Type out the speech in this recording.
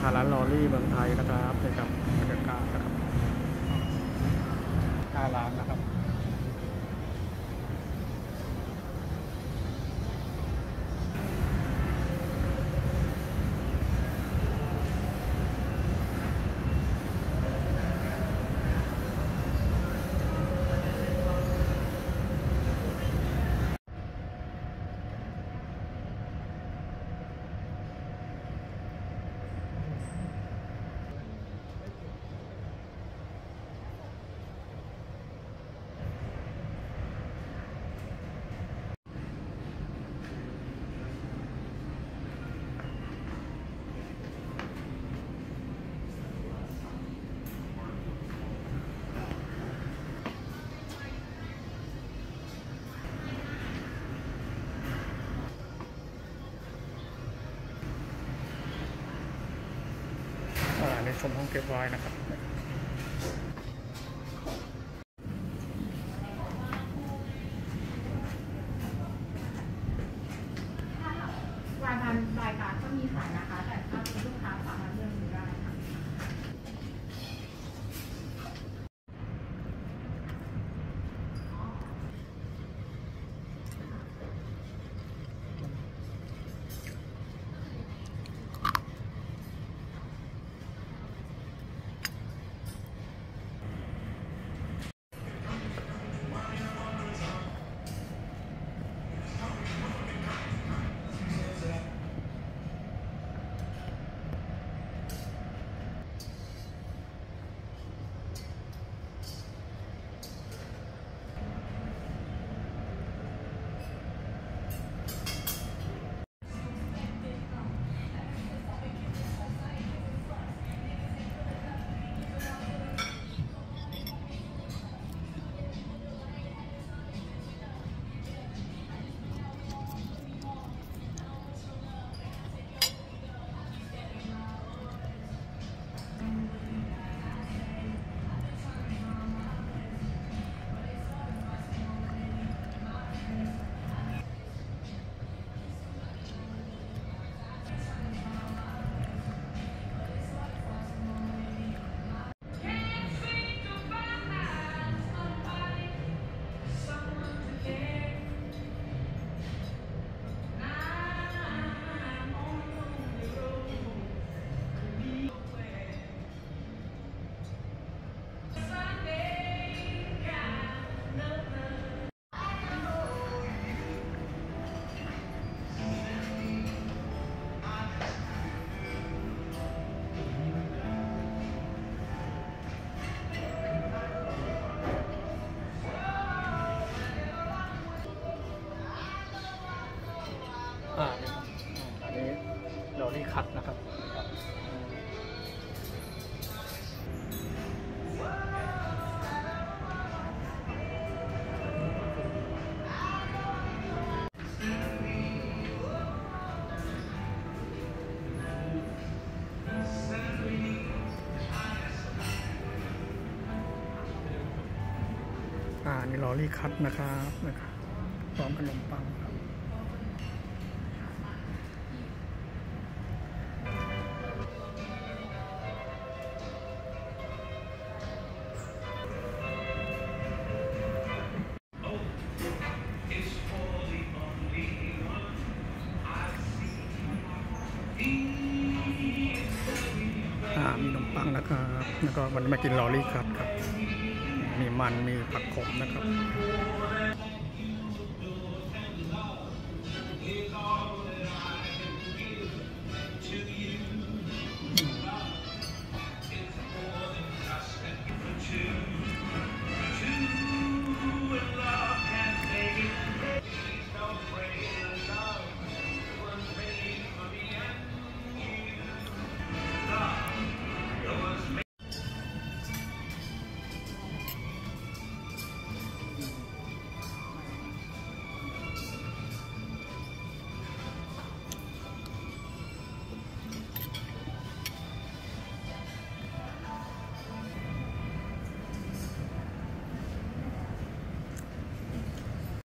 าร้านลอรี่เมืองไทยนะครับในกับบรรยากาศนะครับหน้าร้านนะครับในชมห้องเก็บไว้นะครับวายพันรายการก็มีขายนะคะแต่ถ้าเป็นลูกค้าสามารถเลือกดูได้ค่ะอันนี้ลอรี่คัทนะครับนี่ลอรี่คัทนะครับพร้อมขนมปังครับมีขนมปังนะครับแล้วก็วันนี้มากินลอรี่คัทครับมีมันมีผักขมนะครับ